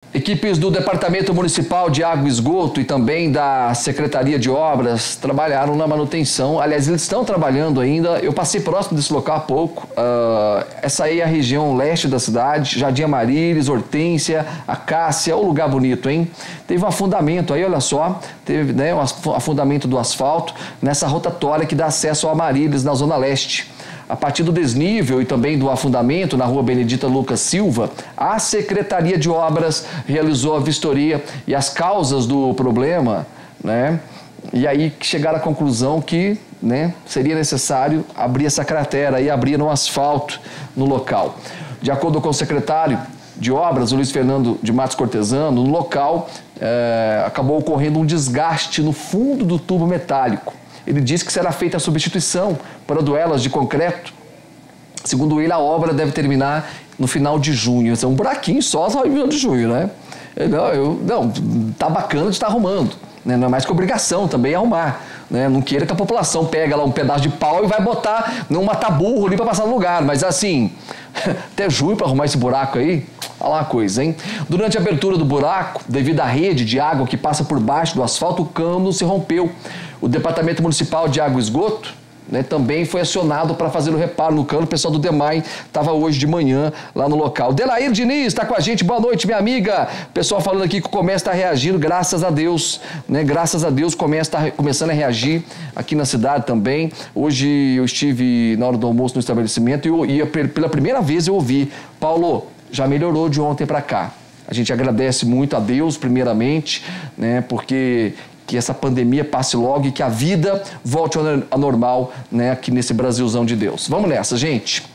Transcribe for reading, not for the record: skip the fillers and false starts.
Equipes do Departamento Municipal de Água e Esgoto e também da Secretaria de Obras trabalharam na manutenção. Aliás, eles estão trabalhando ainda. Eu passei próximo desse local há pouco. Essa aí é a região leste da cidade, Jardim Amarilis, Hortência, Acácia, o lugar bonito, hein? Teve um afundamento aí, olha só, teve, né, um afundamento do asfalto nessa rotatória que dá acesso ao Amarilis, na Zona Leste. A partir do desnível e também do afundamento na rua Benedita Lucas Silva, a Secretaria de Obras realizou a vistoria e as causas do problema, né? E aí chegaram à conclusão que, né, seria necessário abrir essa cratera e abrir um asfalto no local. De acordo com o secretário de Obras, o Luiz Fernando de Matos Cortesano, no local acabou ocorrendo um desgaste no fundo do tubo metálico. Ele disse que será feita a substituição para duelas de concreto. Segundo ele, a obra deve terminar no final de junho. É um buraquinho só no final de junho, né? Não, tá bacana de estar arrumando, né? Não é mais que obrigação também arrumar, né? Não queira que a população pega lá um pedaço de pau e vai botar num mata-burro ali para passar no lugar. Mas assim, até junho para arrumar esse buraco aí, olha lá a coisa, hein? Durante a abertura do buraco, devido à rede de água que passa por baixo do asfalto, o cano se rompeu. O Departamento Municipal de Água e Esgoto, né, também foi acionado para fazer o reparo no cano. O pessoal do DEMAI estava hoje de manhã lá no local. Delair Diniz está com a gente. Boa noite, minha amiga. Pessoal falando aqui que o comércio está reagindo, graças a Deus, né? Graças a Deus o comércio está começando a reagir aqui na cidade também. Hoje eu estive na hora do almoço no estabelecimento e pela primeira vez eu ouvi: Paulo, já melhorou de ontem para cá. A gente agradece muito a Deus, primeiramente, né? Porque que essa pandemia passe logo e que a vida volte ao normal, né, aqui nesse Brasilzão de Deus. Vamos nessa, gente.